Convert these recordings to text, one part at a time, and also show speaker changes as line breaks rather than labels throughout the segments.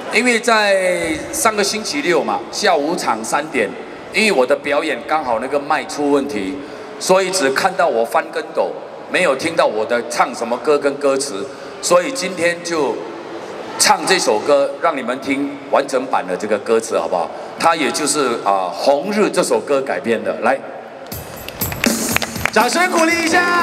因为在上个星期六嘛，下午场3点，因为我的表演刚好那个麦出问题，所以只看到我翻跟斗，没有听到我的唱什么歌跟歌词，所以今天就唱这首歌，让你们听完整版的这个歌词，好不好？它也就是红日》这首歌改编的，来，掌声鼓励一下。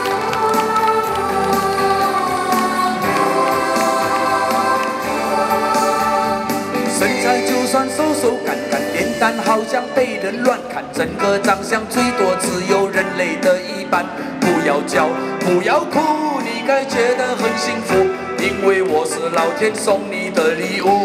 身材就算瘦瘦干干，脸蛋好像被人乱看，整个长相最多只有人类的一半。不要叫，不要哭，你该觉得很幸福，因为我是老天送你的礼物。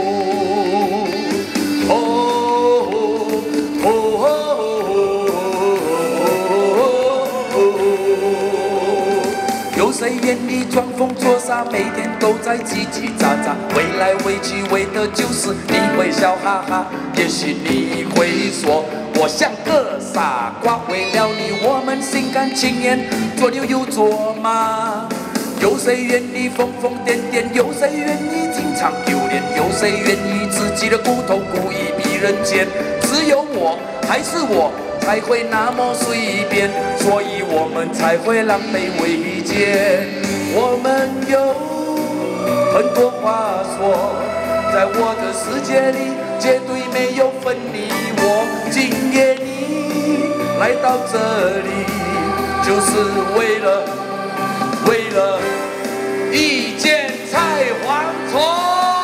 有谁愿意装疯作傻，每天都在叽叽喳喳，为来为去为的就是你会笑哈哈。也许你会说我像个傻瓜，为了你我们心甘情愿做牛又做马。有谁愿意疯疯癫癫？有谁愿意经常丢脸？有谁愿意自己的骨头故意比人贱？只有我，还是我。 才会那么随便，所以我们才会狼狈为奸。我们有很多话说，在我的世界里绝对没有分你我。今夜你来到这里，就是为了一件菜蝗虫。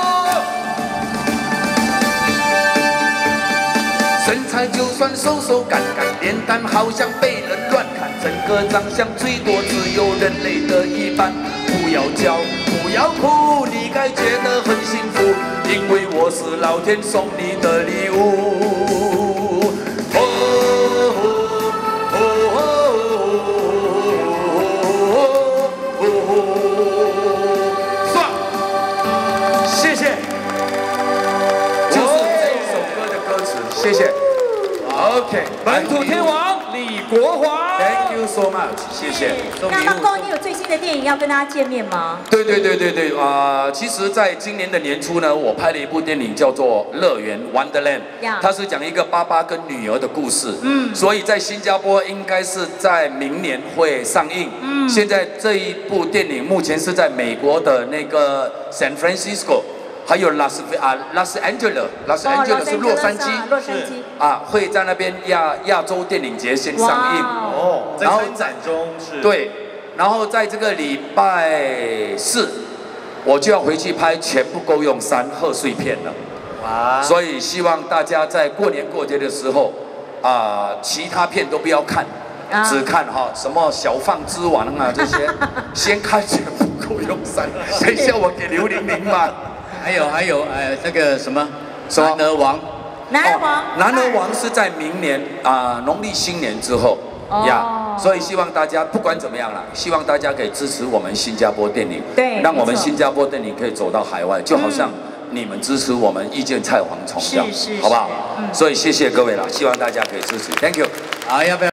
身材就算瘦瘦干干，脸蛋好像被人乱看，整个长相最多只有人类的一半。不要叫，不要哭，你该觉得很幸福，因为我是老天送你的礼物。算，谢谢。就是这一首歌的歌词，谢谢。 OK，
本土天王李国华
，Thank you so much， 谢谢。
那阿公，你有最新的电影要跟大家见面吗？
对，其实，在今年的年初呢，我拍了一部电影叫做《乐园 Wonderland》，它是讲一个爸爸跟女儿的故事。所以在新加坡应该是在明年会上映。现在这一部电影目前是在美国的那个 San Francisco。 还有Los Angeles 是洛杉矶，会在那边亚洲电影节先上映。
哦，在参展中是。对，
然后在这个礼拜4，我就要回去拍《钱不够用3》贺岁片了。哇！所以希望大家在过年过节的时候，其他片都不要看，只看什么小放之王啊这些，先看《钱不够用3》，等一下我给刘玲玲吧。
还有，这个什么男儿王，
男儿王是在明年农历新年之后呀，所以希望大家不管怎么样啦，希望大家可以支持我们新加坡电影，对，让我们新加坡电影可以走到海外，就好像你们支持我们意见菜蝗虫这样，好不好？所以谢谢各位啦，希望大家可以支持 ，Thank you。好，要不要？